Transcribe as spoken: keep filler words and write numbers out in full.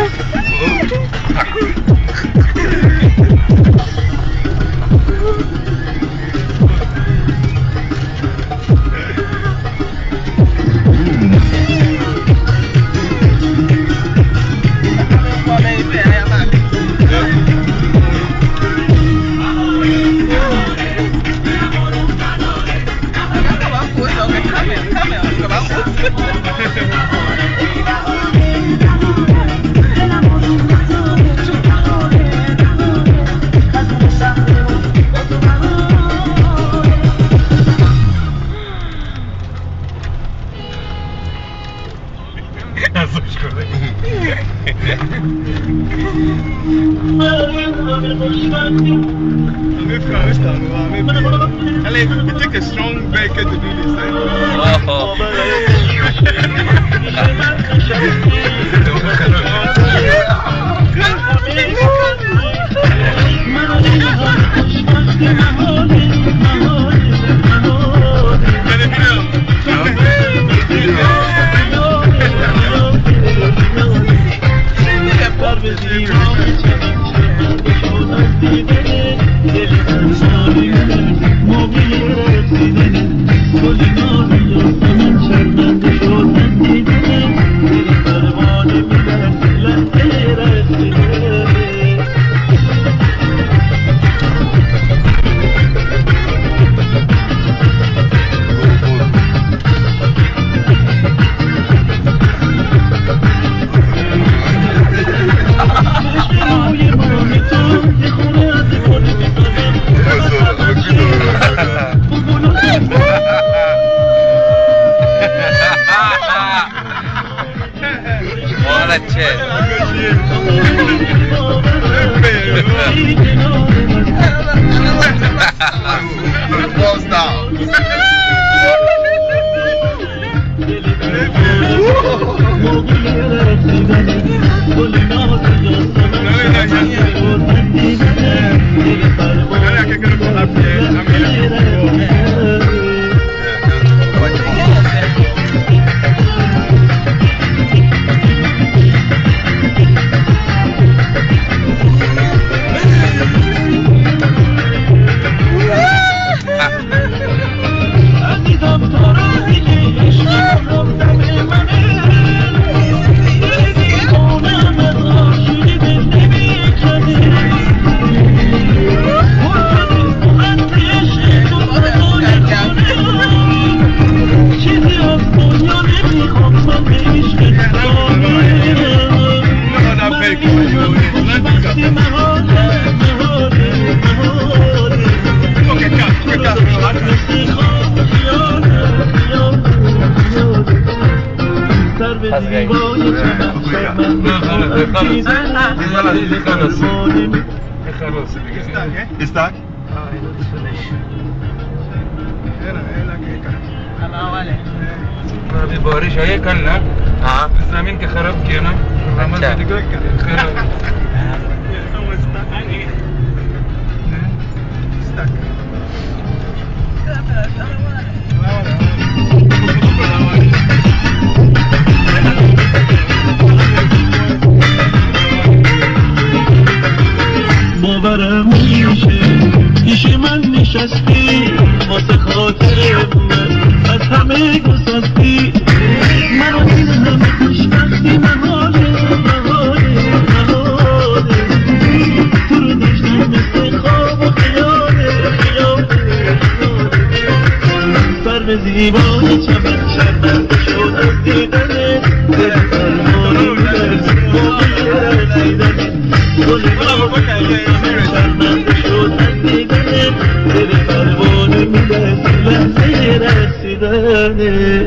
It takes a strong vehicle to do this. Oh. استاك अभी बारिश आई है कल ना हाँ जमीन के खराब किया ना باورم میشه پیش من نشستی واسه خاطر من از همه گسستی منو این همه خوشبختی محاله محاله محاله تو رو داشتم مثل خواب و خیاله خیاله سر به زیبای چمن شرمنده شد از دیدنه دل فرمانی میرسی موقع رسیدنه گل شرمنده شد از دیدنه دل پروانه میرسی لحظه رسیدنه